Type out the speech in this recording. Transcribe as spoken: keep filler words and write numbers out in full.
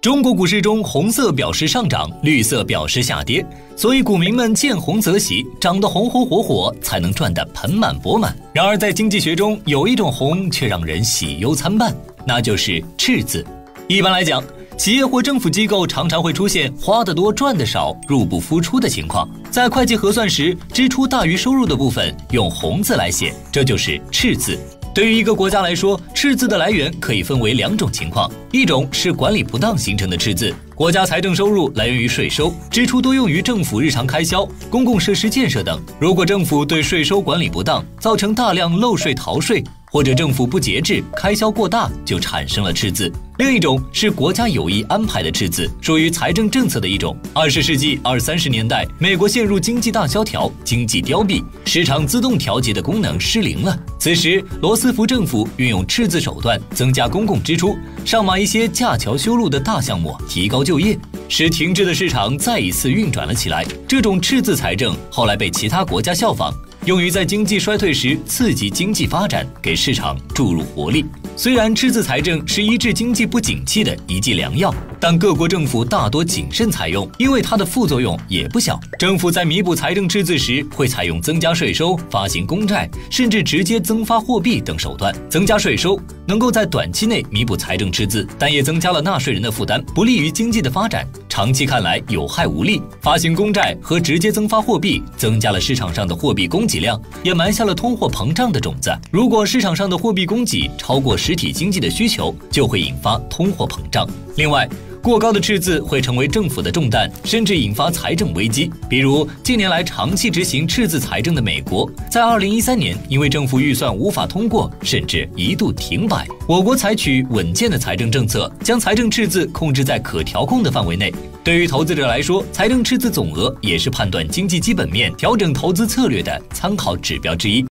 中国股市中，红色表示上涨，绿色表示下跌，所以股民们见红则喜，涨得红红火火，才能赚得盆满钵满。然而，在经济学中，有一种红却让人喜忧参半，那就是赤字。一般来讲，企业或政府机构常常会出现花得多赚得少、入不敷出的情况。在会计核算时，支出大于收入的部分用红字来写，这就是赤字。对于一个国家来说，赤字的来源可以分为两种情况，一种是管理不当形成的赤字，国家财政收入来源于税收，支出多用于政府日常开销、公共设施建设等。如果政府对税收管理不当，造成大量漏税逃税，或者政府不节制，开销过大，就产生了赤字。另一种是国家有意安排的赤字，属于财政政策的一种。二十世纪二三十年代，美国陷入经济大萧条，经济凋敝，市场自动调节的功能失灵了。此时，罗斯福政府运用赤字手段增加公共支出，上马一些架桥修路的大项目，提高就业，使停滞的市场再一次运转了起来。这种赤字财政后来被其他国家效仿，用于在经济衰退时刺激经济发展，给市场注入活力。虽然赤字财政是医治经济不景气的一剂良药，但各国政府大多谨慎采用，因为它的副作用也不小。政府在弥补财政赤字时，会采用增加税收、发行公债，甚至直接增发货币等手段。增加税收能够在短期内弥补财政赤字，但也增加了纳税人的负担，不利于经济的发展，长期看来有害无利。发行公债和直接增发货币，增加了市场上的货币供给量，也埋下了通货膨胀的种子。如果市场上的货币供给超过实体经济的需求，就会引发通货膨胀。另外，过高的赤字会成为政府的重担，甚至引发财政危机。比如，近年来长期执行赤字财政的美国，在二零一三年因为政府预算无法通过，甚至一度停摆。我国采取稳健的财政政策，将财政赤字控制在可调控的范围内。对于投资者来说，财政赤字总额也是判断经济基本面、调整投资策略的参考指标之一。